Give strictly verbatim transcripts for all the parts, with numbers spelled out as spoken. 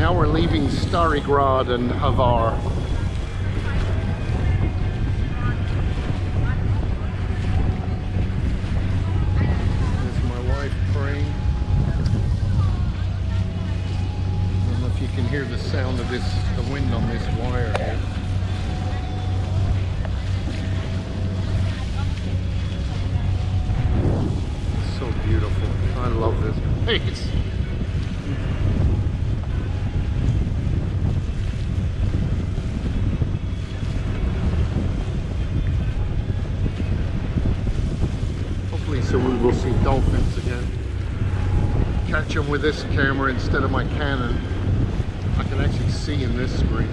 now we're leaving Stari Grad and Havar. There's my wife praying. I don't know if you can hear the sound of this, the wind on this wire here. It's so beautiful. I love this place. So we will see dolphins again. Catch them with this camera instead of my Canon. I can actually see in this screen.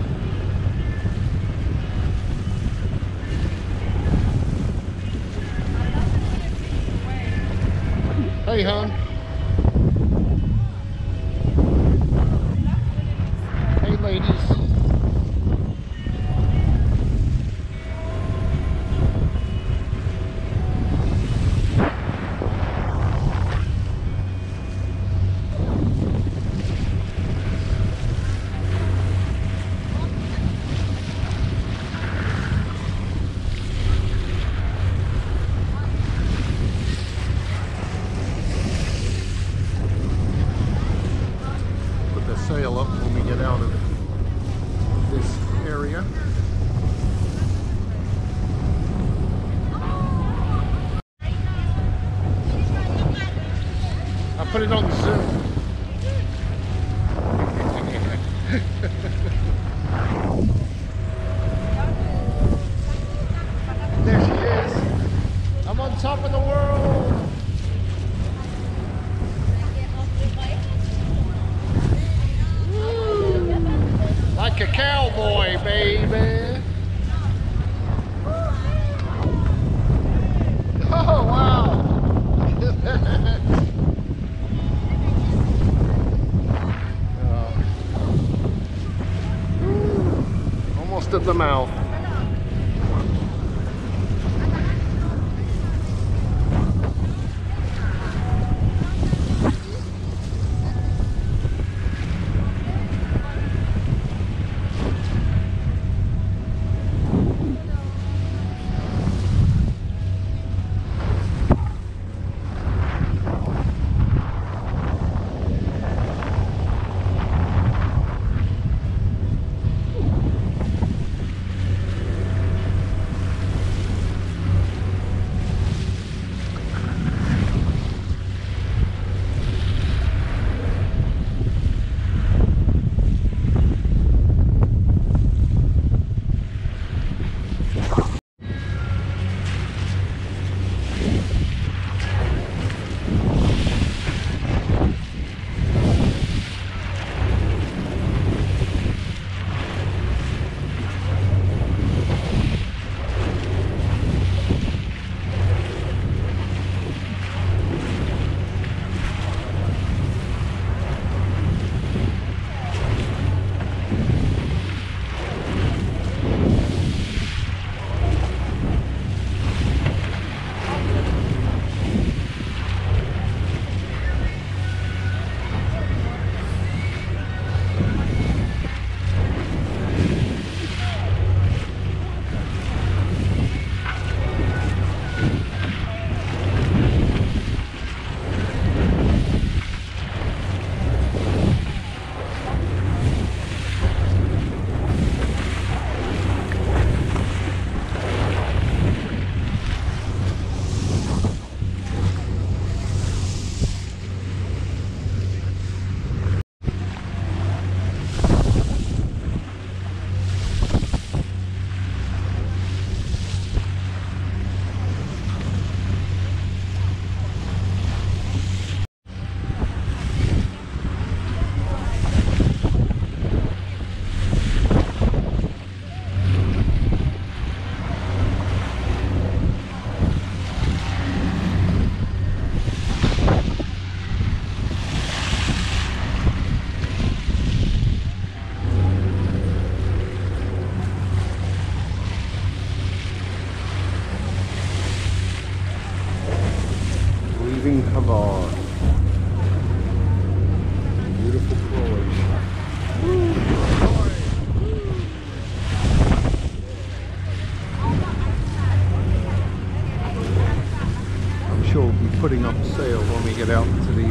Hey, hon. Hey, ladies. Sail up when we get out of this area. I put it on Zoom. There she is. I'm on top of the world. Like a cowboy, baby. Oh, wow. oh. Almost at the mouth.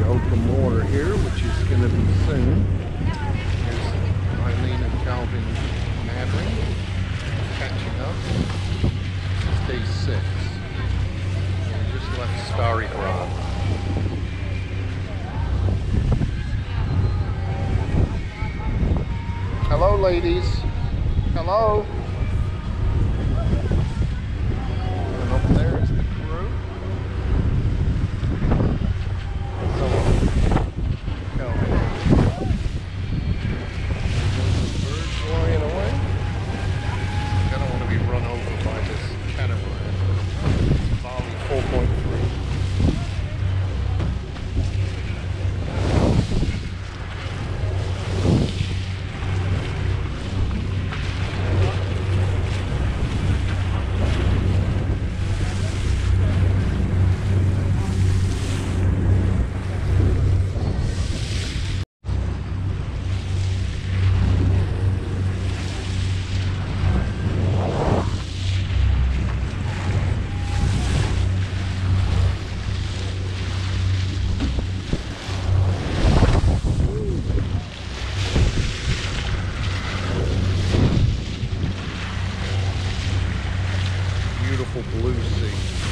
the open water here, which is going to be soon. Here's Eileen and Calvin Madling catching up. This is day six. We just left Stari Grad. Hello, ladies. Hello. And up there is the crew. So, Calvin. Birds flying away. I don't want to be run over by this catamaran. It's Bali four point three. Blue sea.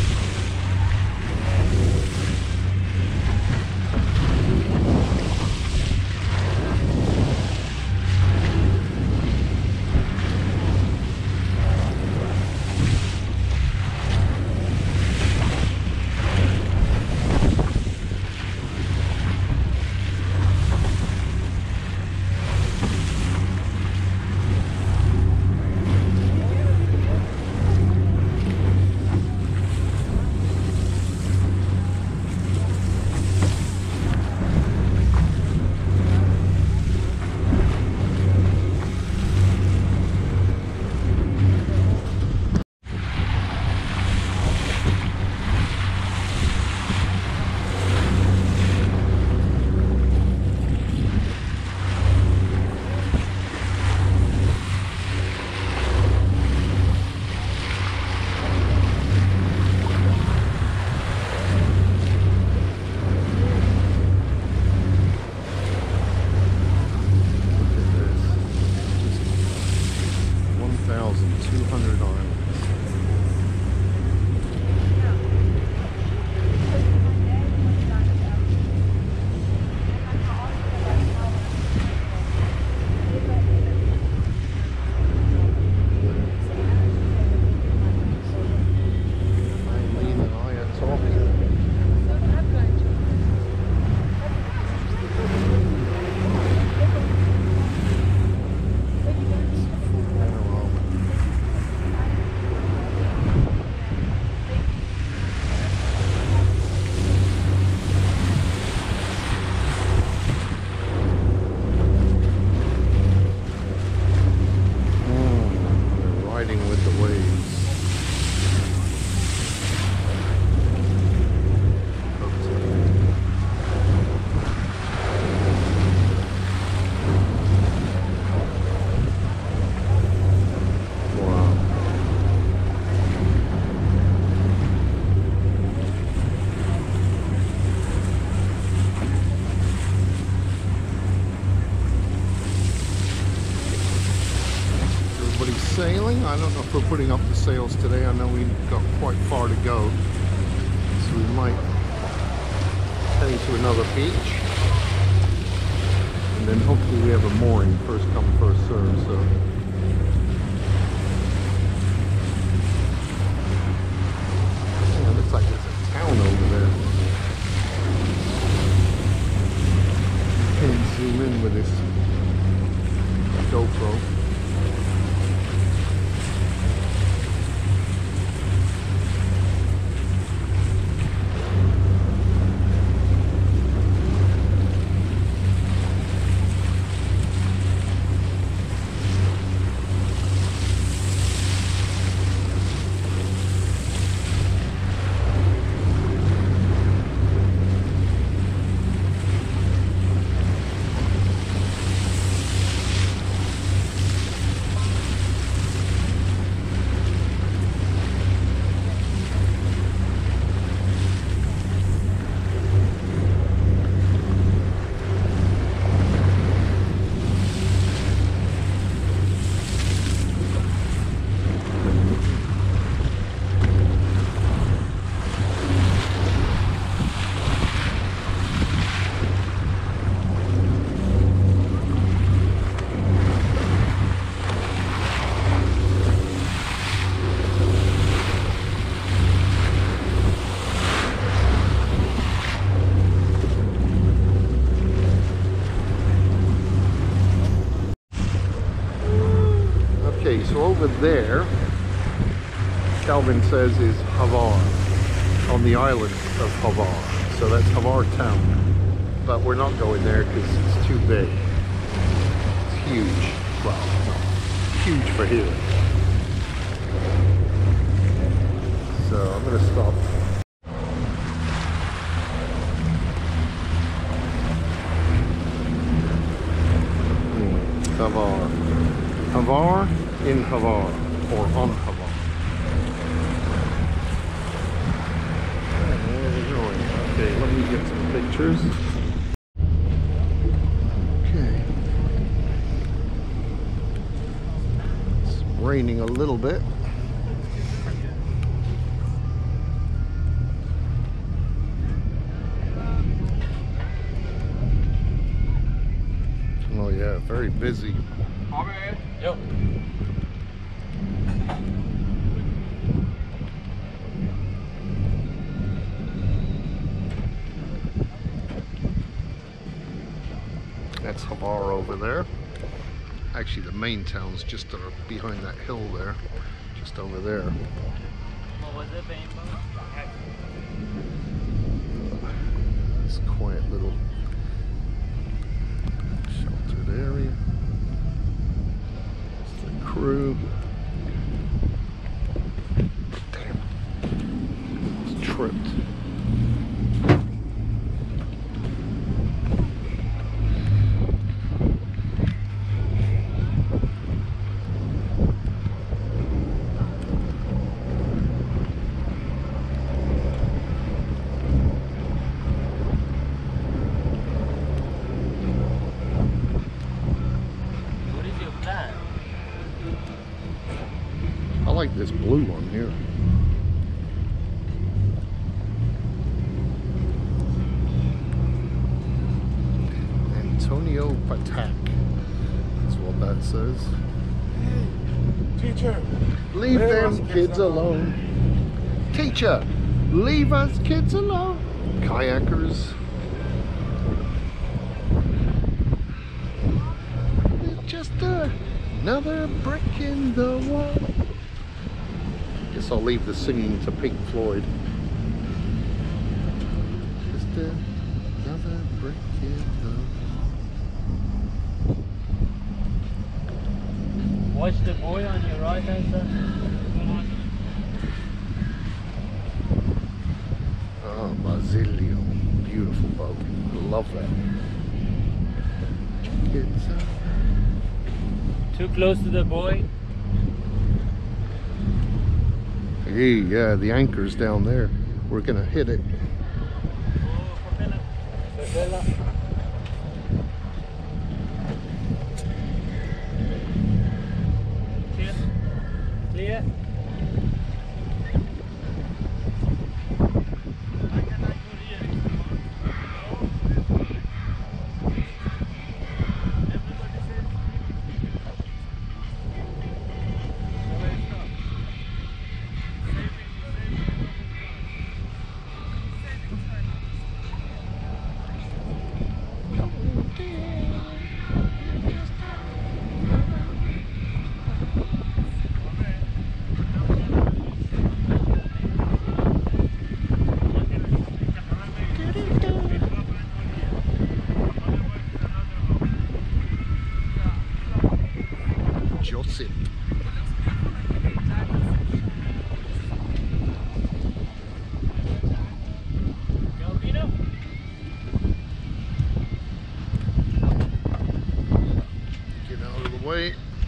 two hundred islands. Mlin and Ayeh talking. With the waves. Wow. Everybody's sailing. I don't know if we're putting up the sails today. I know we've got quite far to go, so we might head to another beach, and then hopefully we have a mooring, first come first serve. So yeah, it looks like there's a town over there. Can't zoom in with this GoPro. over there, Calvin says, is Havar, on the island of Havar. So that's Havar town. But we're not going there because it's too big. It's huge. Well, huge for here. So I'm going to stop. Havar. Havar in Havar, or on Havar. Where are we going? Okay, let me get some pictures. Okay. It's raining a little bit. Oh yeah, very busy. Yep. That's Havar over there. Actually, the main town's just uh, behind that hill there, just over there. What was it, It's a quiet little sheltered area. It's the crew. Damn. It's tripped. I like this blue one here. Antonio Patak. That's what that says. Hey, teacher, leave them kids alone. Teacher, leave us kids alone. Kayakers. It's just another brick in the wall. Guess I'll leave the singing to Pink Floyd. Just another brick in the wall. Watch the boy on your right hand side. Oh, Basilio. Beautiful boat. Love that. It's uh, Too close to the boy. Hey, yeah, the anchor's down there. We're gonna hit it. Clear. Clear. Joseph. Get out of the way.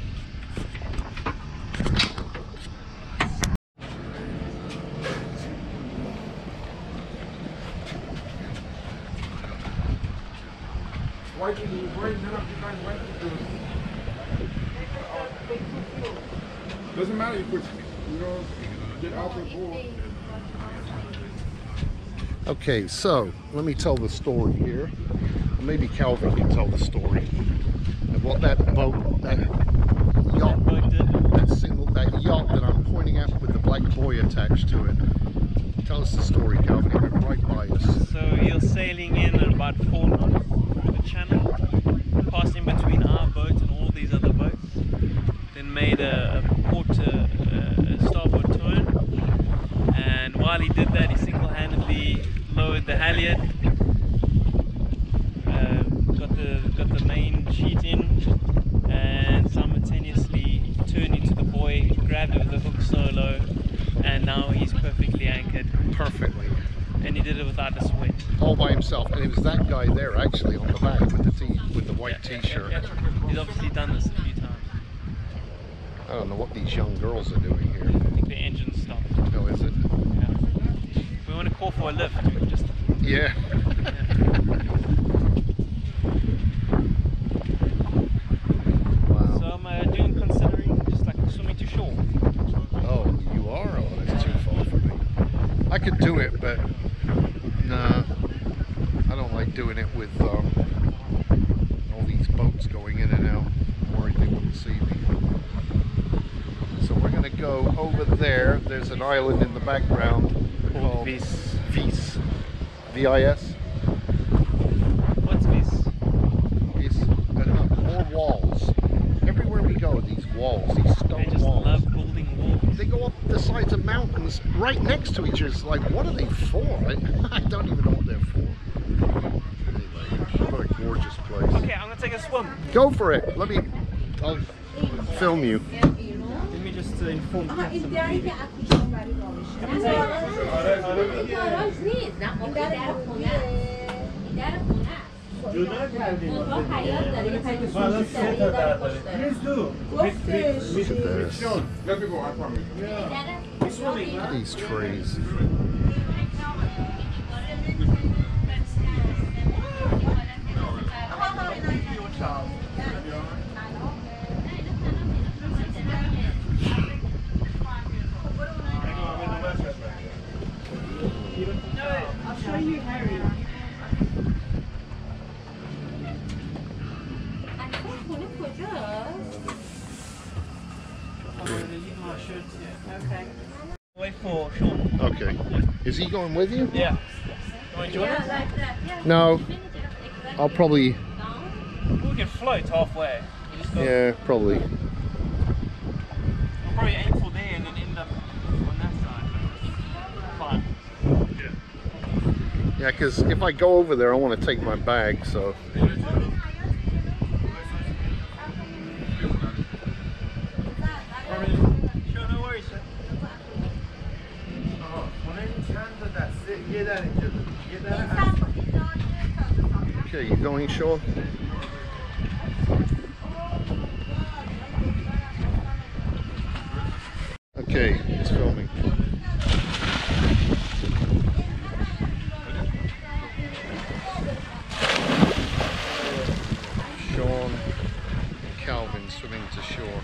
Why did you wait? None of you guys went to do it. Doesn't matter, you put, you know, get out the board. Okay, so let me tell the story here. Maybe Calvin can tell the story of what that boat, that yacht, that single, that yacht that I'm pointing at with the black boy attached to it. Tell us the story, Calvin. It went right by us. So you're sailing in at about four knots through the channel, passing between our boat and all these other boats. Then made a, a port while he did that, he single-handedly lowered the halyard, uh, got the got the main sheet in, and simultaneously turned into the buoy, grabbed it with the hook solo, and now he's perfectly anchored. Perfectly. And he did it without a sweat. All by himself, and it was that guy there actually on the back with the t with the white Yeah, t-shirt. yeah, yeah. He's obviously done this a few times. I don't know what these young girls are doing here. I think the engine stopped. Oh, is it? Yeah. We want to call for a lift. We can just. Yeah. Wow. So I'm uh, doing considering just like swimming to shore. Oh, you are? Oh, that's too far for me. I could do it, but nah, I don't like doing it with um, all these boats going in and out. I'm worried they wouldn't see me. So we're going to go over there. There's an island in the background called Vis. Vis. V I S? What's this? Vis. I don't know. More walls. Everywhere we go, these walls, these stone I just walls. love building walls. They go up the sides of mountains right next to each other. It's like, what are they for? I, I don't even know what they're for. Anyway, what a gorgeous place. Okay, I'm gonna take a swim. Go for it. Let me, I'll film you. Let me just uh, inform you. Look at this. Let me go, I promise. Look at these trees. I'll show you Harry. Okay. Wait for Sean. Okay. Is he going with you? Yeah. You want to join us? No. I'll probably, We can float halfway. We just go, yeah, probably. We'll probably aim for there and then end up on that side. Fine. Yeah, because if I go over there, I want to take my bag, so. Sure, no worries, sir. Okay, you going, Sean? Okay, it's filming. Sean and Calvin swimming to shore.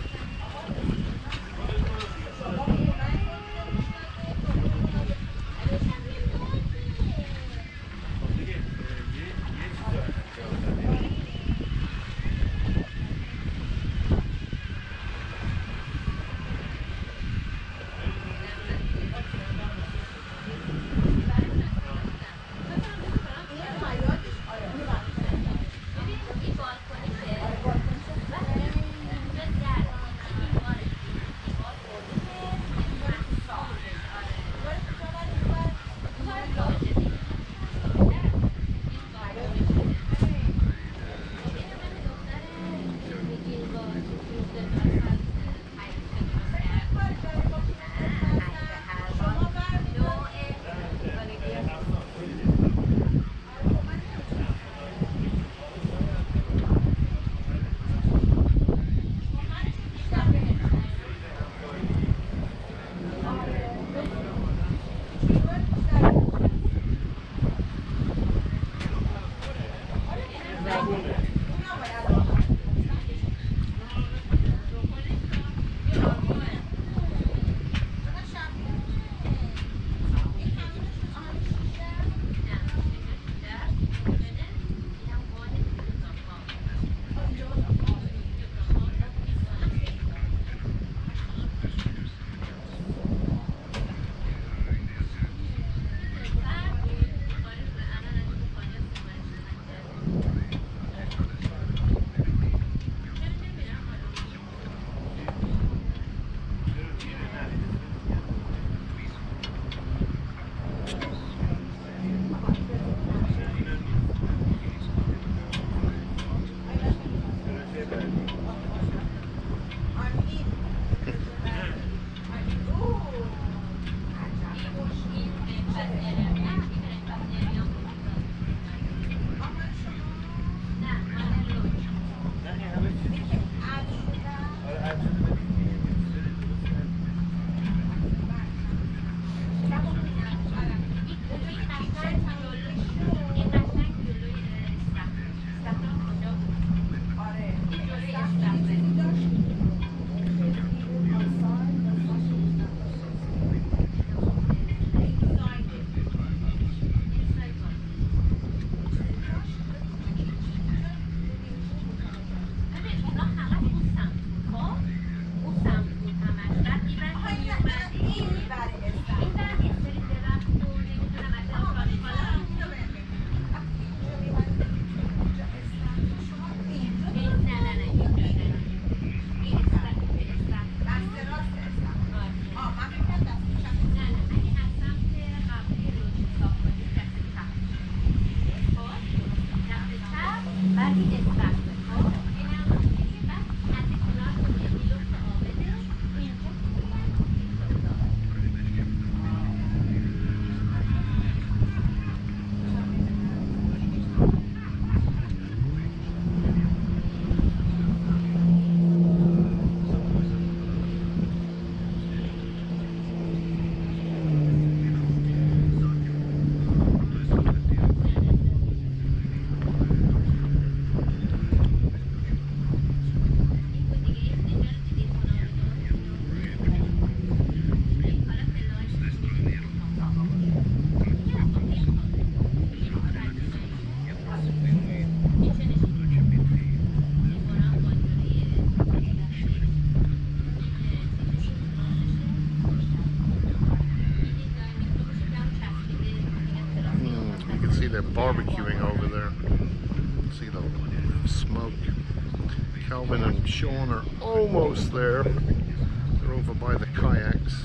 They're barbecuing over there. See the smoke. Calvin and Sean are almost there. They're over by the kayaks.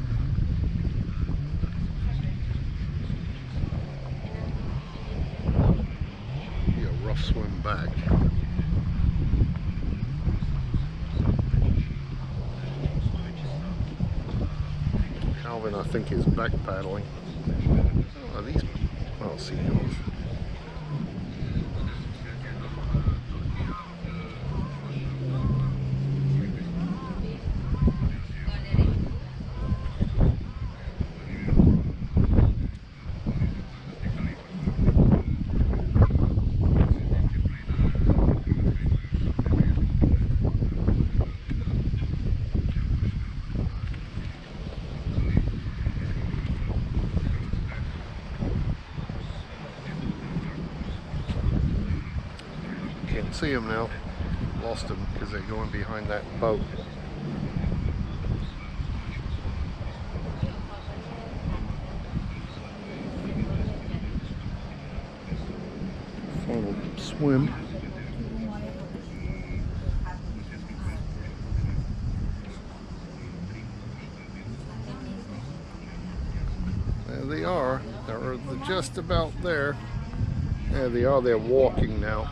Be a rough swim back. Calvin, I think, is back paddling. Oh, are these? Oh, seagulls. Can't see them now. Lost them because they're going behind that boat. Final swim. There they are. They're just about there. There they are. They're walking now.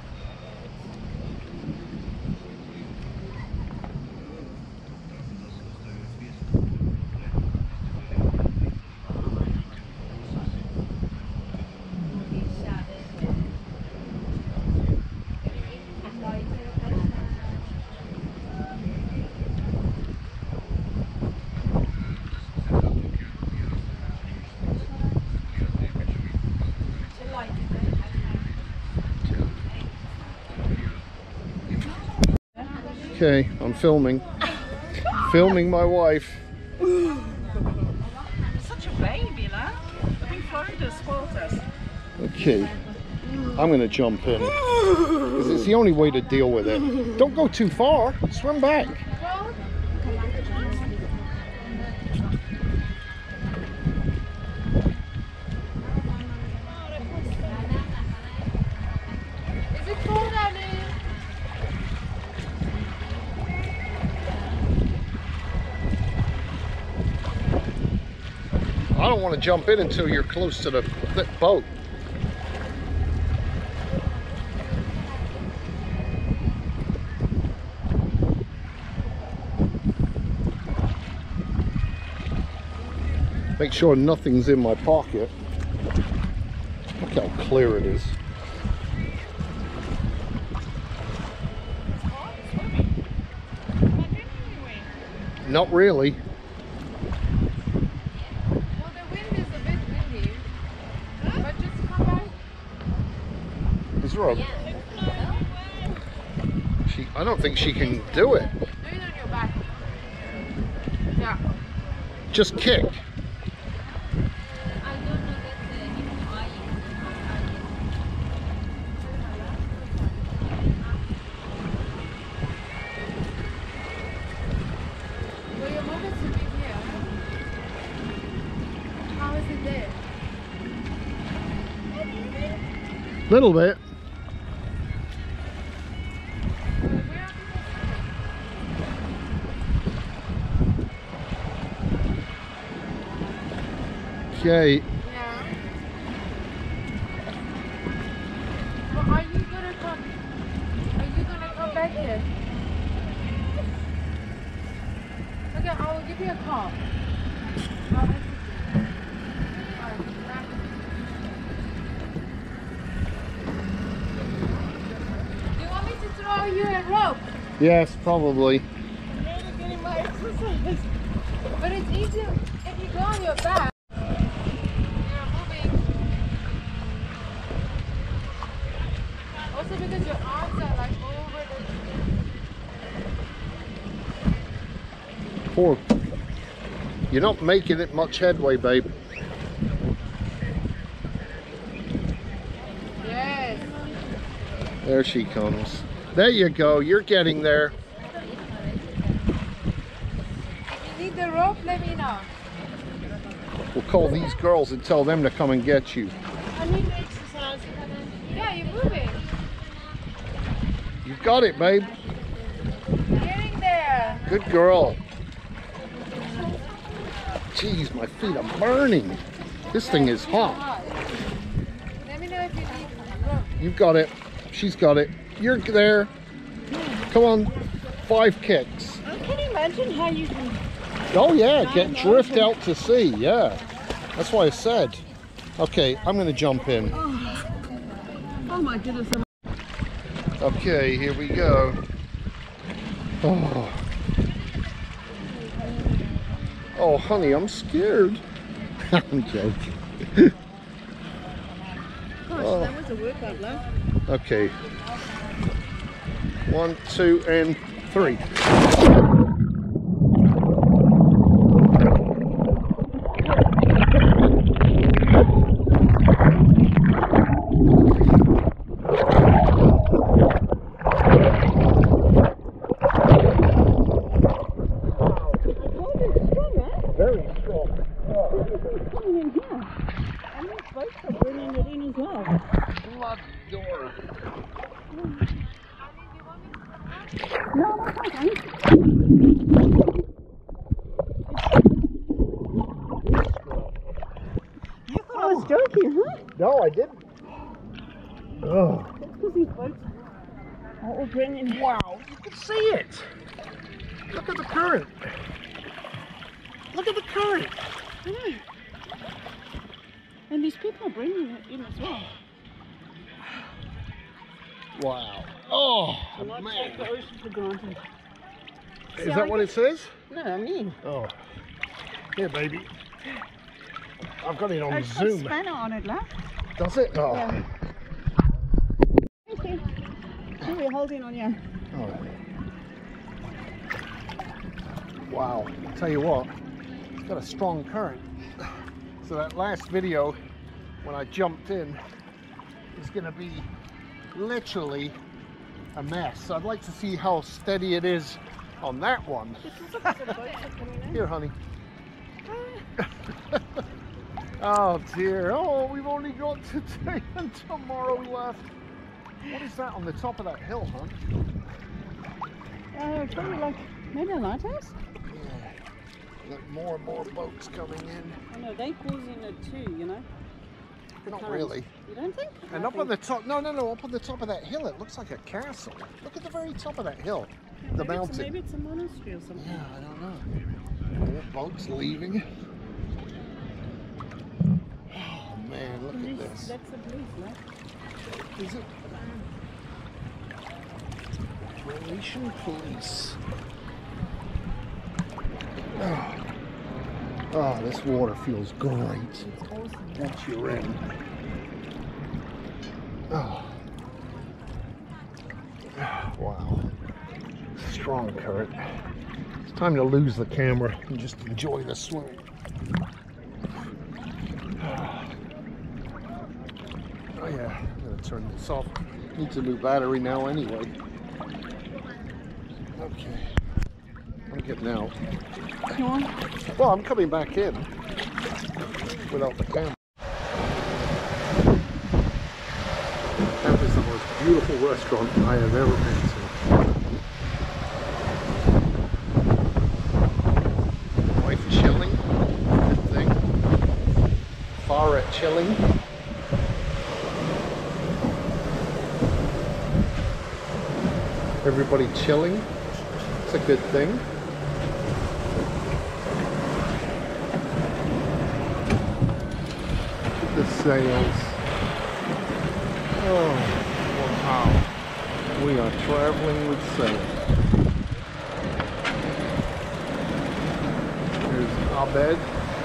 Okay, I'm filming. Filming my wife. Such a baby, lad. I think Florida spoiled us. Okay, I'm gonna jump in. Because it's the only way to deal with it. Don't go too far. Swim back. Is it cold, Daddy? I don't want to jump in until you're close to the boat. Make sure nothing's in my pocket. Look how clear it is. Not really. Well, the wind is a bit windy. But just come back. Is there a... She, I don't think she can do it. Do it on your back. Yeah. Just kick. Well, your mother's sitting here. How is it there? Little bit. Okay. Yeah. Well, are you you gonna come? Are you gonna come back here? Okay, I will give you a call. I'll message you. Alright, bye. Do you want me to throw you a rope? Yes, probably. Getting my exercise. But it's easier if you go on your back. You're moving. Also because your arms are like over the... Poor. You're not making it much headway, babe. Yes. There she comes. There you go. You're getting there. If you need the rope, let me know. We'll call these girls and tell them to come and get you. I need exercise. Yeah, you're moving. You've got it, babe. Getting there. Good girl. Jeez, my feet are burning. This thing is hot. Let me know if you need rope. You've got it. She's got it. You're there. Come on. Five kicks. I can imagine how you can. Oh yeah, get drift out to sea. Yeah. That's why I said. Okay, I'm going to jump in. Oh, oh my goodness. Okay, here we go. Oh. Oh, honey, I'm scared. I'm joking. Gosh, Oh. that was a workout, love. Okay. One, two, and three. Very strong. Coming in here. And these boats are bringing it in as well. Lock door. No, that's okay. You thought I was joking, huh? No, I didn't. Oh. That's because these boats are all bringing. Wow, you can see it. Look at the current. Look at the current. I know. And these people are bringing it in as well. Wow. Oh, Do not man. take the ocean for granted. Is that what it says? No, I mean. Oh. Here, baby. I've got it on It's got Zoom. spanner on it, love. Does it? Oh. Yeah. Okay. Here we're holding on you. Oh. Wow. I'll tell you what, it's got a strong current. So that last video, when I jumped in, is going to be literally a mess. I'd like to see how steady it is on that one. Here, honey. Oh dear. Oh, we've only got today and tomorrow left. What is that on the top of that hill, hon? Uh, probably like maybe a lighthouse? Yeah. Look, more and more boats coming in. I know, they causing it too, you know? Not Currents. really. You don't think? And I up on the think- top, no, no, no, up on the top of that hill, it looks like a castle. Look at the very top of that hill. Yeah, The maybe it's- mountain. Maybe it's a monastery or something. Yeah, I don't know. More boats leaving. Oh man, look at Police, this. that's the police, right? Is it? Croatian police. Oh. Oh, this water feels great. It's awesome. Once you're in. Oh. Wow. Strong current. It's time to lose the camera and just enjoy the swim. Oh yeah, I'm gonna turn this off. Needs a new battery now anyway. Okay. I'm getting out. Come on. Well, I'm coming back in without the camera. That is the most beautiful restaurant I have ever been to. Wife chilling, good thing. Farah chilling. Everybody chilling. It's a good thing. Look at the sails. Oh, wow. We are traveling with sails. Here's Abed.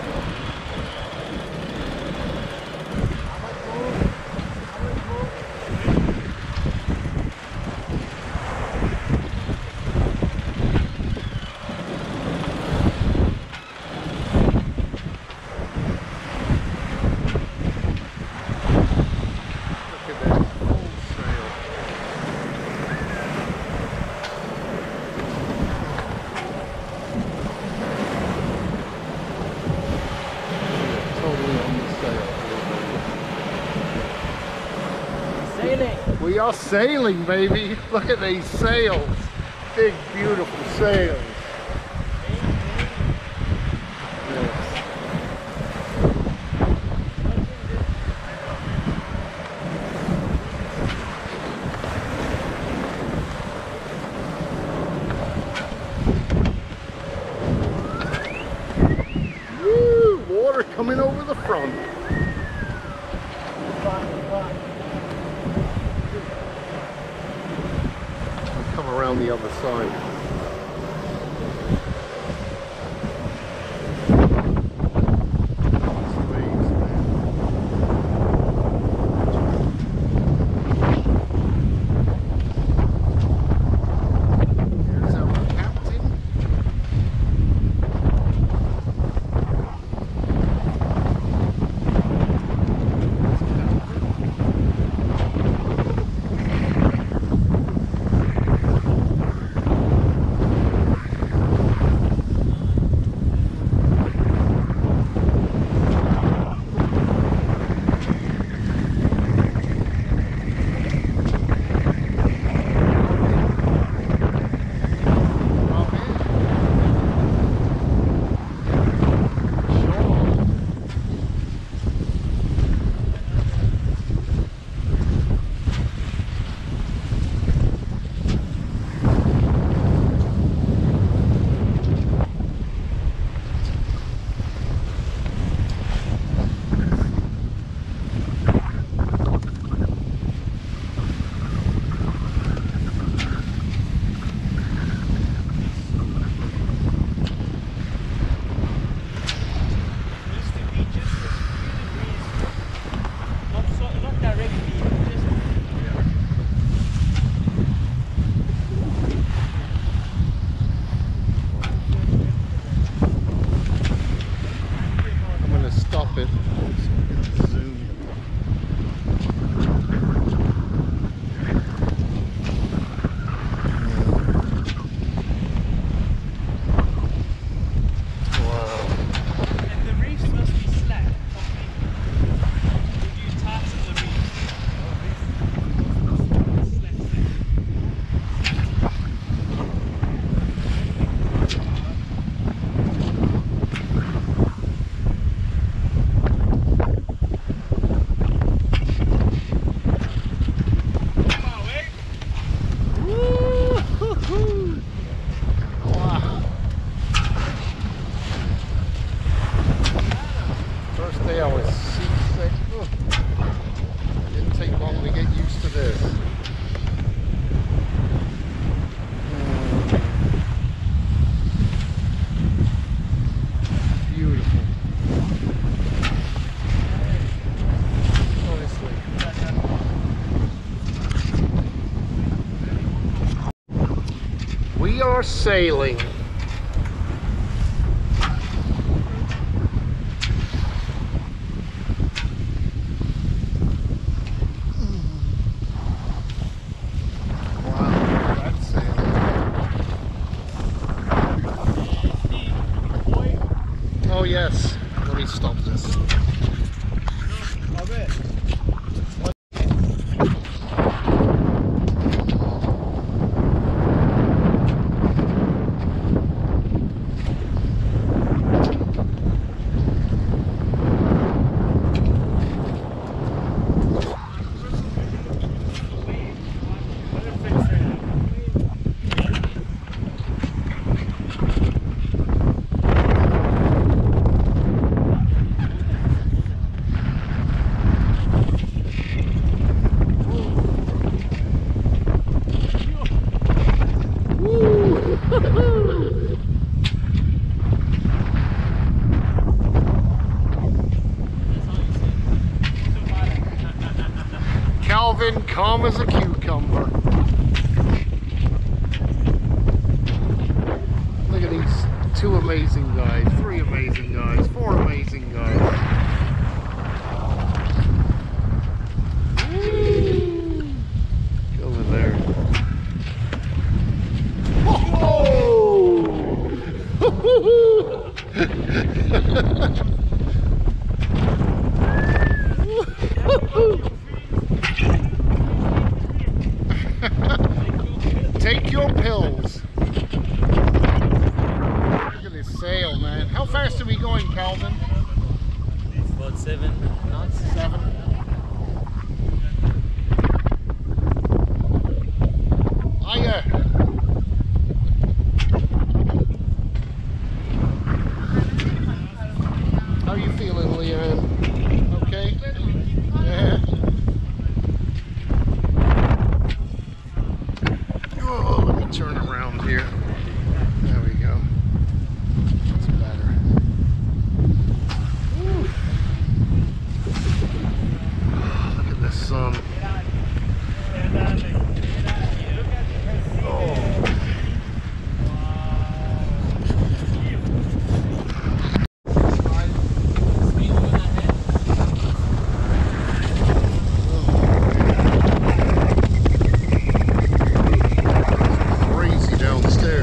We are sailing, baby. Look at these sails. Big, beautiful sails. Yes. Woo! Water coming over the front. Come around the other side. Here's our captain. are sailing. Oh yes, let me stop this. calm as a cucumber. Look at these two amazing guys, three amazing guys, four amazing guys. Woo. Go over there. Oh! Take your pills. Look at this sail, man. How fast are we going, Calvin? About seven knots. Seven. Ayeh. How are you feeling, Leanne? Okay? Yeah. Oh, let me turn around here. There we go. That's better. Woo. Look at this sun. Oh. Crazy downstairs.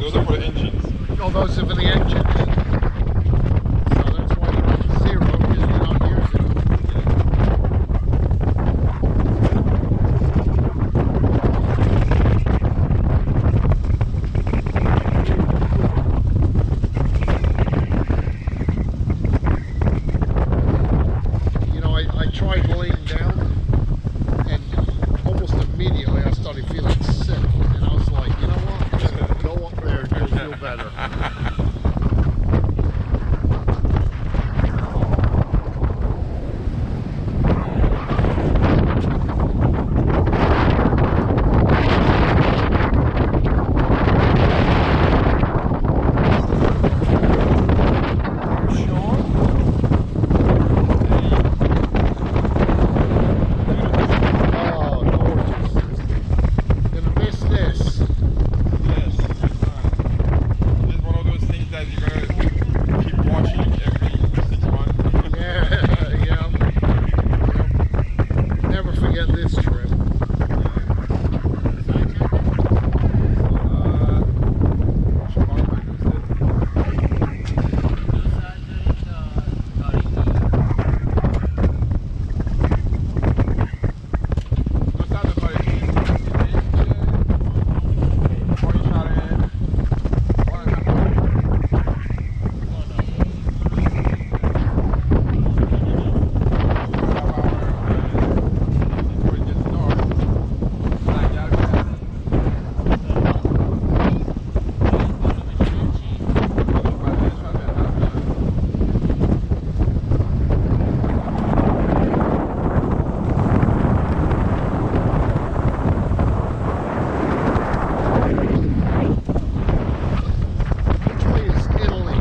Those are for the engines. Oh, those are for the engines. So that's why they're on zero, because you're not using them. You know, I, I tried laying down, and almost immediately I started feeling sick. And I was like, you know what? Just go up there and you'll feel better. Oh, gorgeous. Gonna miss this. Yes. It's one of those things that you're gonna keep watching every six months. Yeah, yeah. Yep. Never forget this trip. Which way is Italy?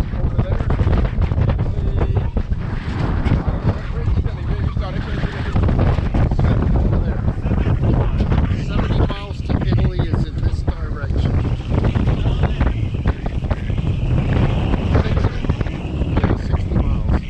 Over there. seventy miles to Italy is in this direction. Yeah, sixty miles.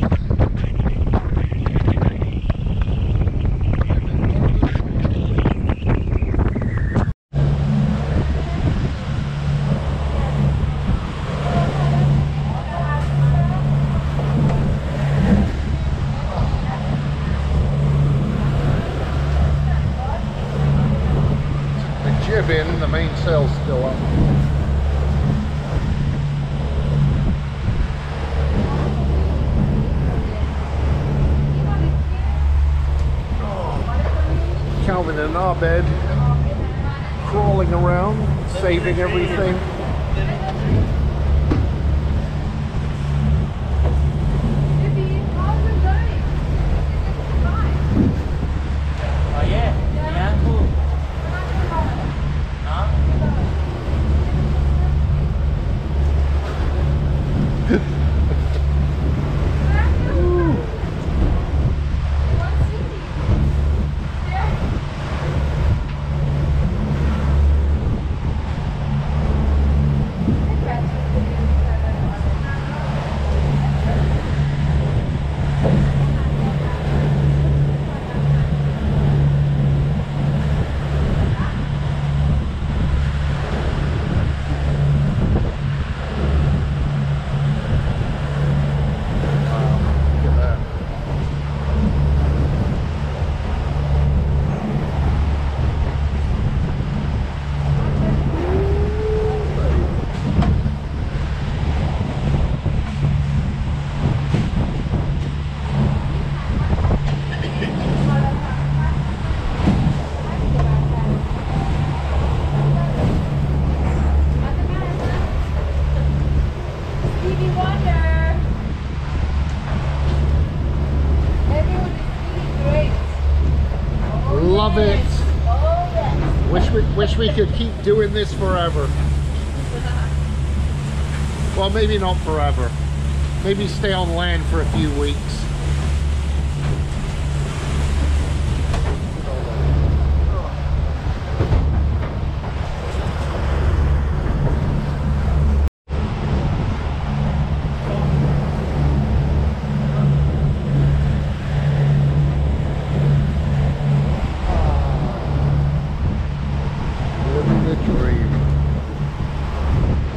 The jib in, the main sail's still up. Calvin and Abed crawling around, saving everything. Baby, how's it going? Is it fine? Ayeh, Yanku. Huh? What city? There? Look at that. Stevie Wonder. Everyone is really great. Love it. Oh yes. Wish we wish we could keep doing this forever. Well, maybe not forever. Maybe stay on land for a few weeks. Living the dream.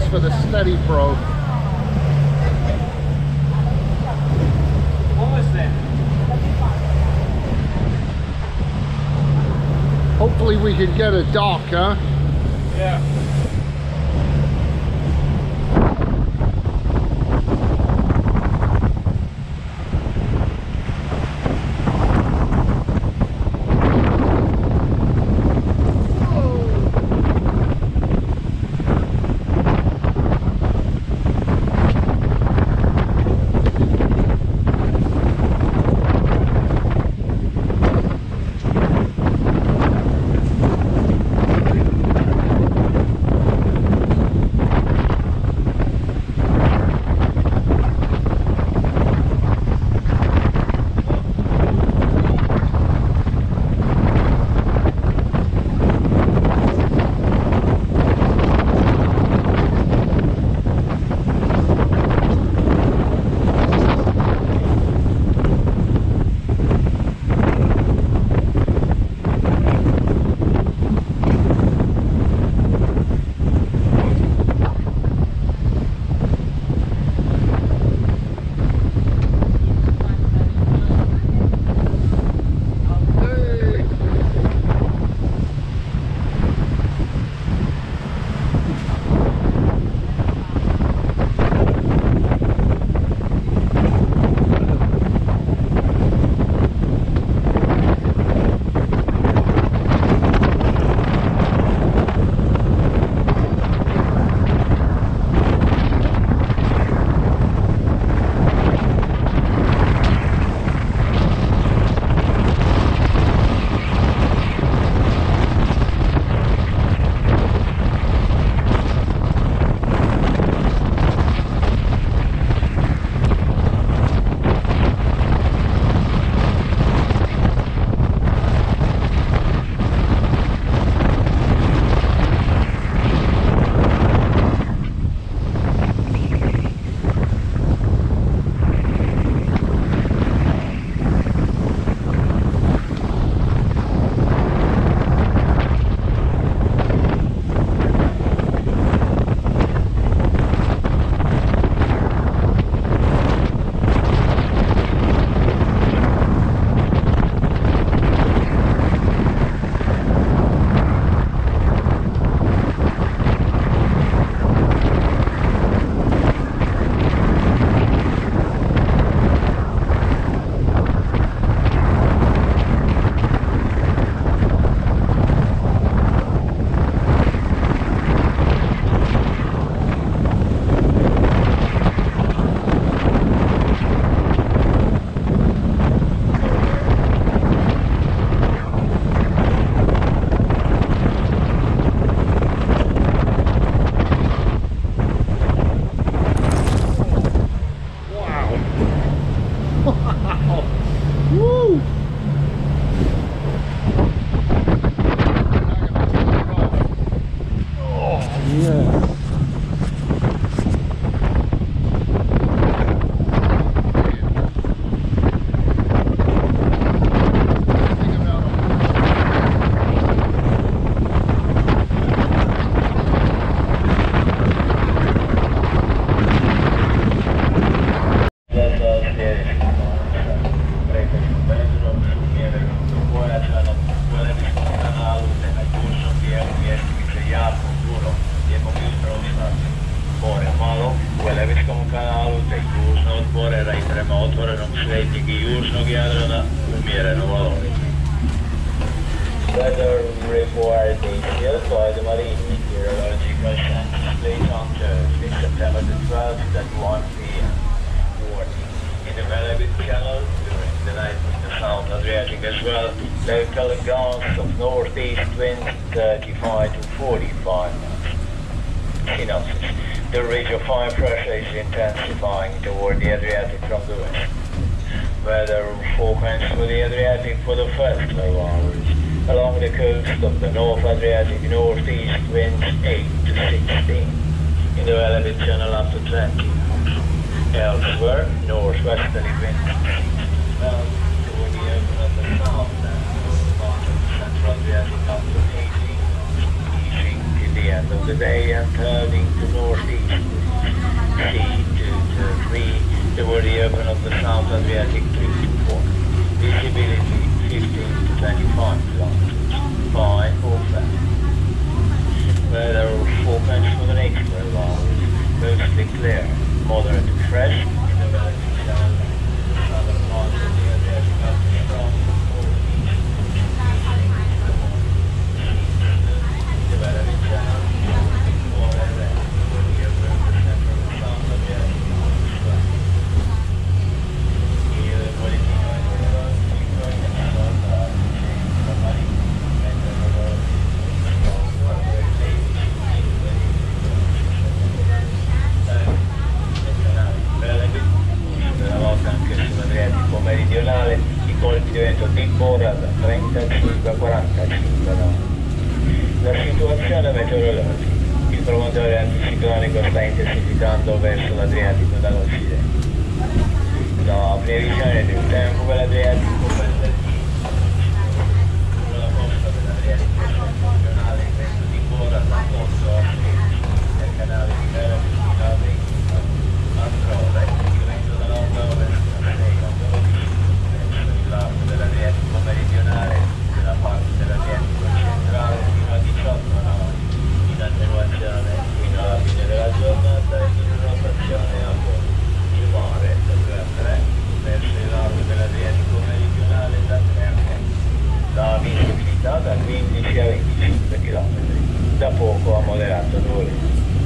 for the Steady Pro. Almost there. Hopefully we can get a dock, huh? Yeah. Weather report details by the Marine Meteorological Center placed on Thursday, September the twelfth at one p m Warning. In the Velebit Channel during the night in the South Adriatic as well, local gusts of northeast winds thirty-five to forty-five knots. Synopsis. The ridge of high pressure is intensifying toward the Adriatic from the west. Weather forecast for the Adriatic for the first twelve hours. Along the coast of the North Adriatic, northeast winds eight to sixteen. In the Velebit Channel up to twenty. Elsewhere, northwesterly winds six to twelve toward the open of the south and part of the Central Adriatic up to eighteen, easing to the end of the day and turning to northeast. Sea two to three toward the open of the South Adriatic Sea port. Visibility fifteen to twenty-five kilometers. Fine or flat. Weather forecast for the next twelve hours. Mostly clear. Moderate to fresh in the relative channel. The southern part of the Adriatic Sea from northeast. The relative channel. More or less. For the open of the center of the South Adriatic Sea. Here the quality of the road is going to be not hard to change the money. And the road is strong. Una volta anche sull'Adriatico meridionale i colpi di vento di Bora da trentacinque a quarantacinque nodi. La situazione meteorologica. Il promotore anticiclonico sta intensificando verso l'Adriatico dall'occidente. La previsione del tempo per l'Adriatico sulla costa dell'Adriatico meridionale il vento di Bora da otto a tredici nel canale di Vera fino a venti altrove il vento da nord a ovest da sei a dodici verso il largo dell'Adriatico meridionale della parte dell'Adriatico centrale fino a diciotto nodi in attenuazione fino alla fine della giornata e in rotazione a poco. Il mare da due a tre verso il largo dell'Adriatico meridionale da tre a quattro. La visibilità da quindici a venticinque chilometri, da poco a moderato nuvoloso.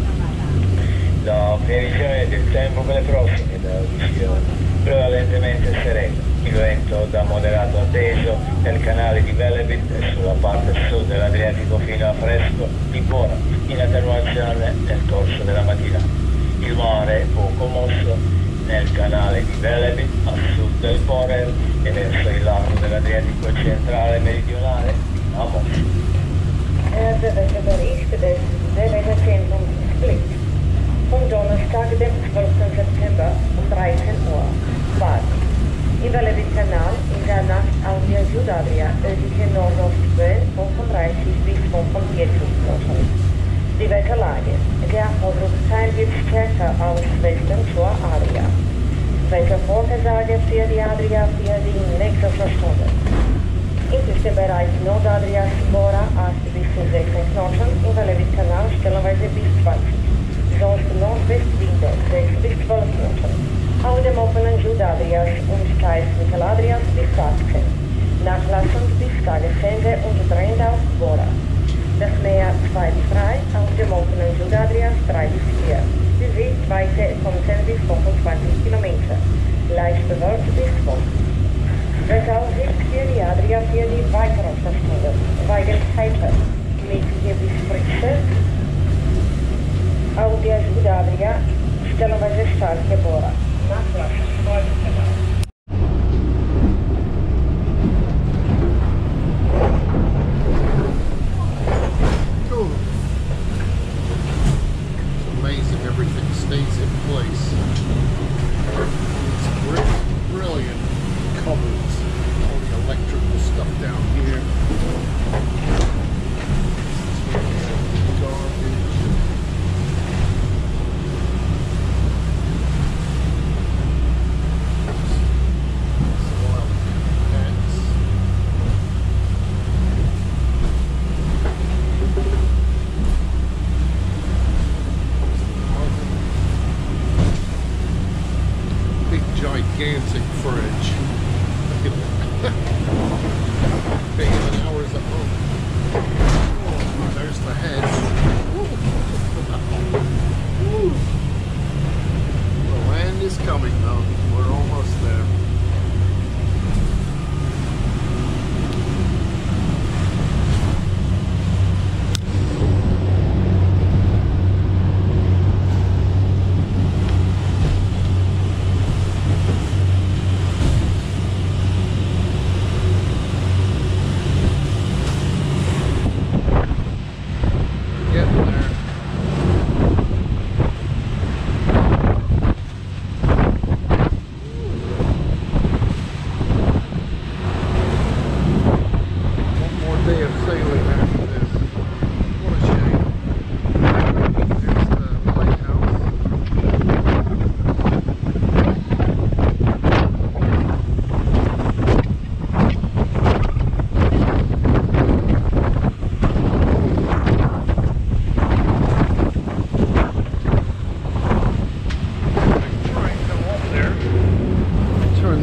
La previsione del tempo per le prossime dodici ore, prevalentemente sereno, il vento da moderato a teso nel canale di Velebit e sulla parte sud dell'Adriatico fino a fresco di Bora, in attenuazione nel corso della mattinata. Il mare poco mosso nel canale di Velebit a sud del Borel e verso il largo dell'Adriatico centrale e meridionale fino a mosso. Er bericht des Wetterzentrums Split. Vom Donnerstag, dem zwölften September um dreizehn Uhr. Bad. Im Velebit-Kanal in der Nacht auf der Südadria östliche Nordostböen fünfunddreißig bis fünfundvierzig Knoten. Die Wetterlage. Der Hochdruckteil wird stärker aus Westen zur Adria. Wettervorhersage für die Adria für die nächste Stunde. In Küstenbereich Nordadria Bora acht bis sechzehn Knoten, im Velebit-Kanal stellenweise bis zwanzig. Sonst Nordwestwinde sechs bis zwölf Knoten. Auf dem offenen Südadrias und steils Mitteladrias bis achtzehn. Nachlassend bis Tagesende und drehend auf Bora. Das Meer zwei bis drei, auf dem offenen Südadrias drei bis vier. Die Sichtweite von zehn bis fünfundzwanzig Kilometer. Leicht bewölkt bis fünf. Wetteraussicht für die Adria für die weiteren Stunden. Weigend heiter. Mäßige bis frische. Auf der Südadria stellenweise starke Bora. Nachlassen Nordkanal. Cool. It's amazing everything stays in place. It's brilliant, brilliant cupboards. All the electrical stuff down here. Garbage. Gigantic fridge. Look at that. Banging hours at home. Oh, there's the head. Woo. The land is coming though. We're almost there.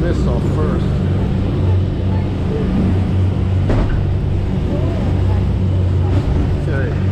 this off first. Okay.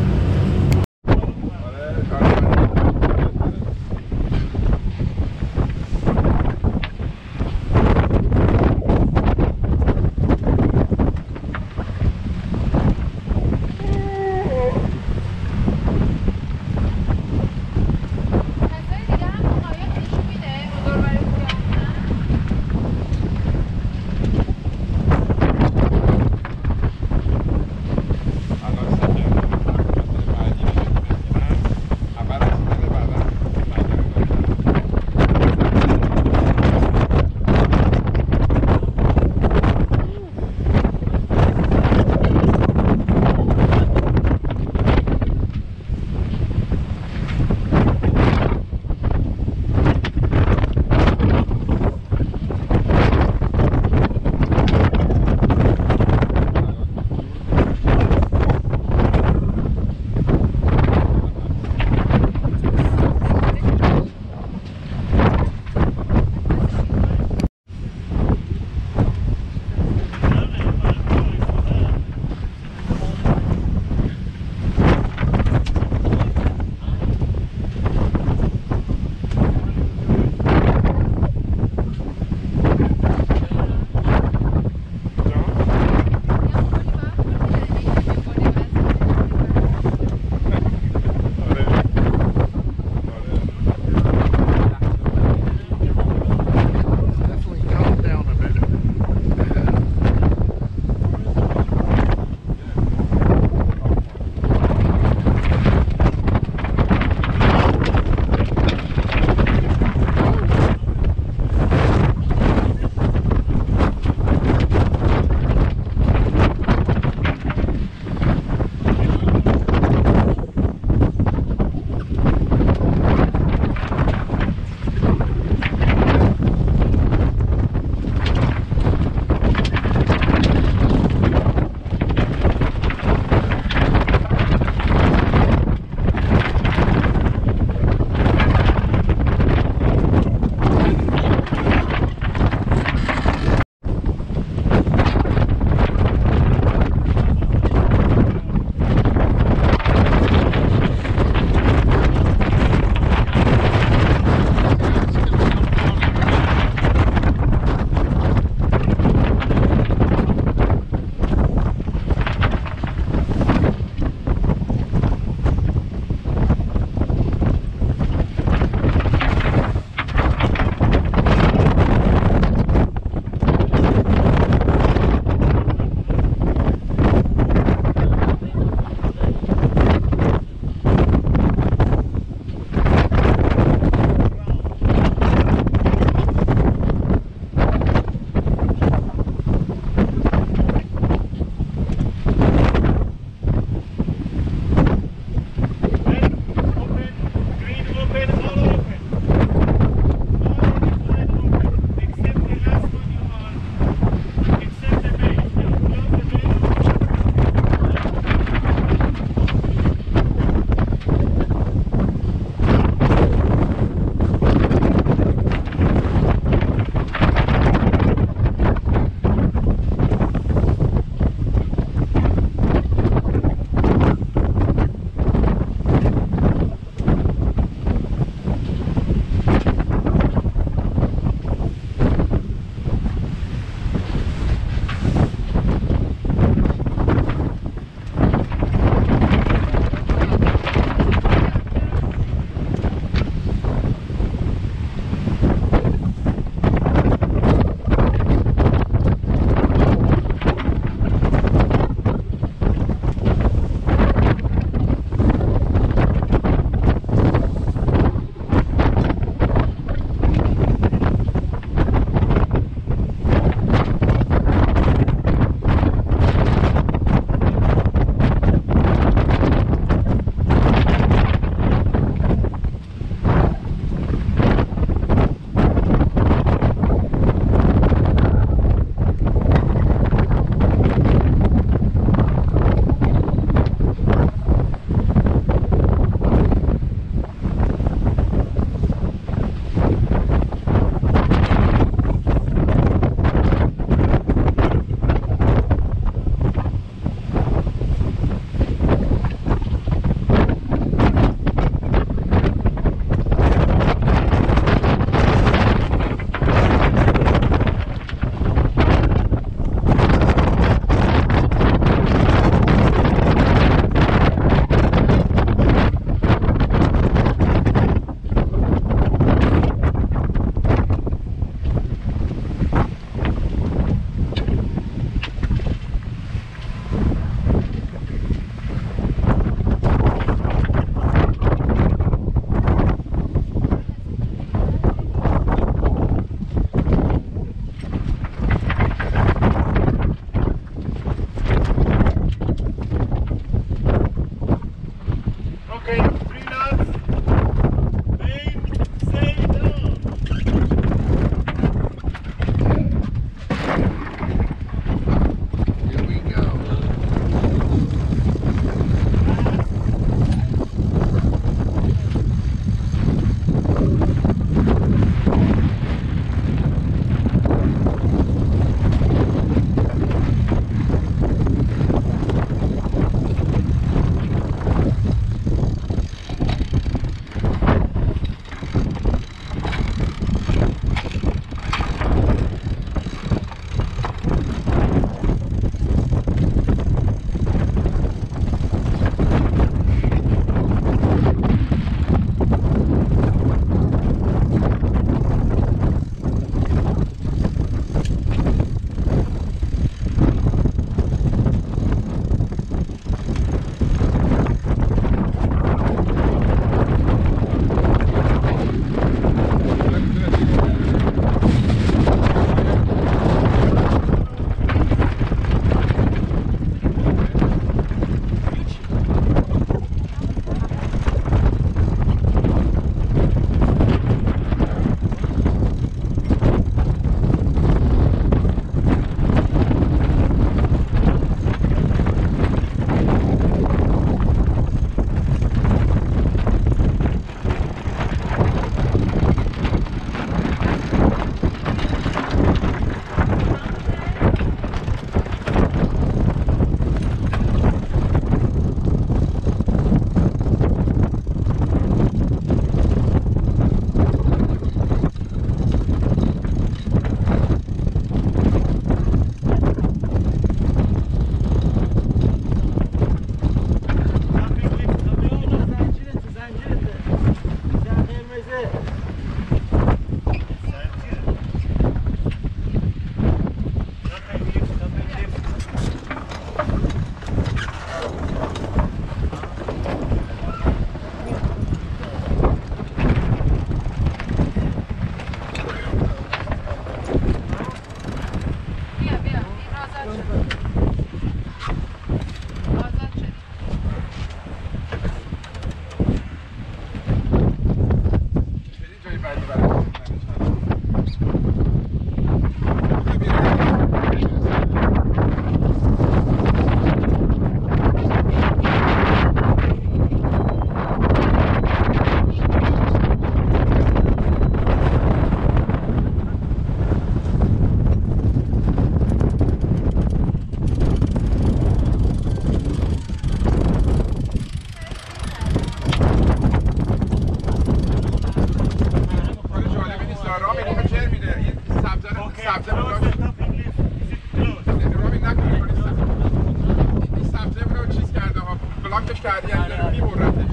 Okay, close the topping lift. Is it closed? Ramin نکنه این سبزه رو چیز کرده ها بلاکش کرده یعنی داره میبردتش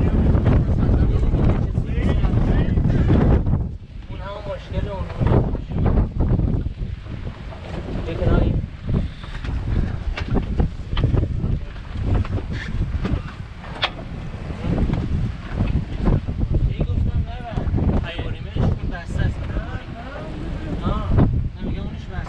اون همون مشکل اون بکنایی ای گفتم نبر بریمش کن بسته است آه نمیگه اونش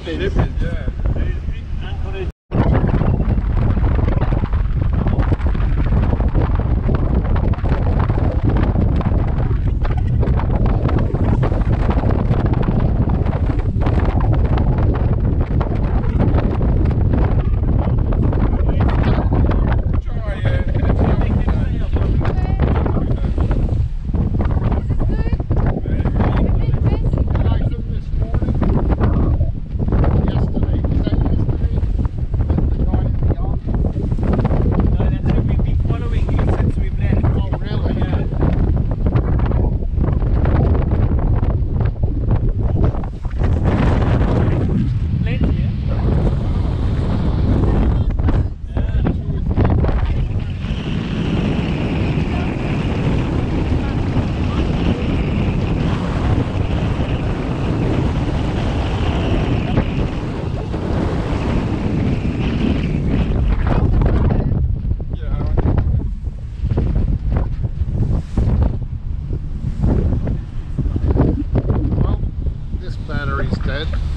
is. Yeah. Battery's dead.